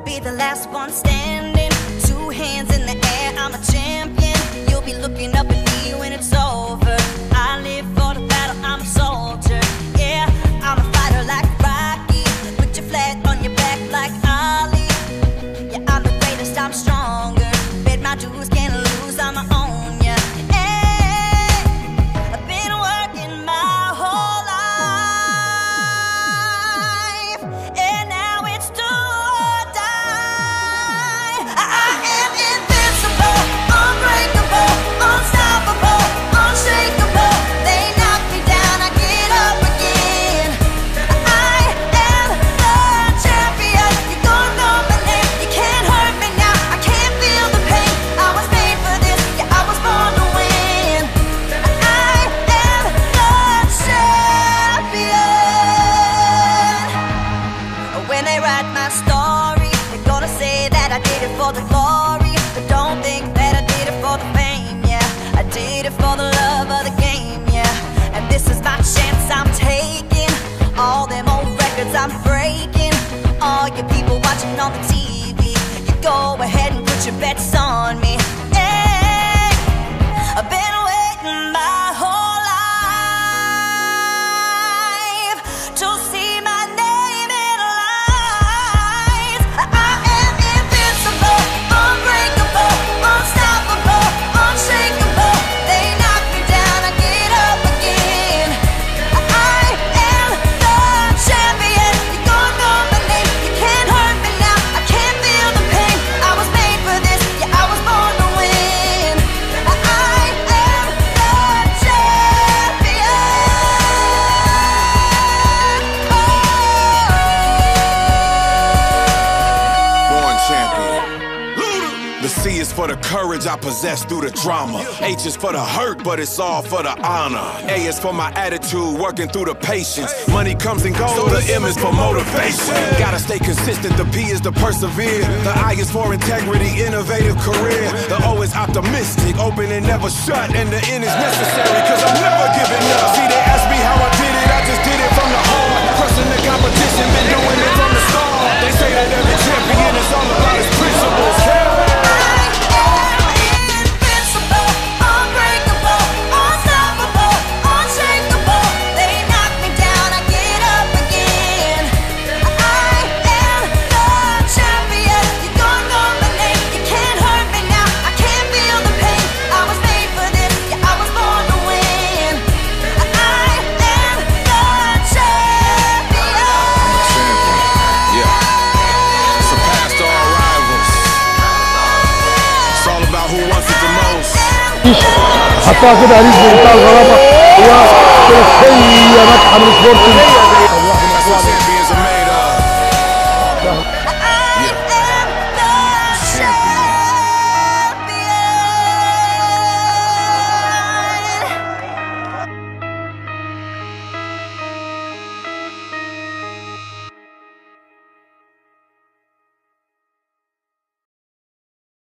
be the last one standing. Two hands in the air, I'm a champion. You'll be looking up at me when it's over. I live for the battle, I'm a soldier. Yeah, I'm a fighter like Rocky. Put your flag on your back like Ali. Yeah, I'm the greatest, I'm stronger. Bet my dues, can't lose, I'ma own ya. Hey, I've been working my whole life, and now it's do or die. I am invincible, unbreakable, unstoppable, unshakable. They knock me down, I get up again. I am the champion. You're gonna know my name. You can't hurt me now. I can't feel the pain. I was made for this. Yeah, I was born to win. I am the champion. When they write my story, they're gonna say that I did it for the glory, but don't think that I did it for the fame. Yeah, I did it for the love of the game. Yeah, and this is my chance I'm taking. All them old records I'm breaking. All you people watching on the TV, you go ahead and put your bets on me. Hey, I've been waiting my whole life to see my name in lights. I am invincible, unbreakable, unstoppable, unshakable. They knock me down, I get up again. I am the champion. You're gonna know my name. You can't hurt me now. I can't feel the pain. I was made for this. Yeah, I was born to win. I am the champion. Born champion. The C is for the courage I possess through the drama. H is for the hurt, but it's all for the honor. A is for my attitude, working through the patience. Money comes and goes, so the M is for motivation. Gotta stay consistent, the P is to persevere. The I is for integrity, innovative career. The O is optimistic, open and never shut. And the N is necessary, cause I'm never giving up. See, they ask me how I did it, I just did it from the heart. Crushing the competition, been doing it from the start. They say that every champion is all about his principles. حطها كده ريز بمنتهى الغرابه. هي ثلاثيه ناجحه من سبورتنج.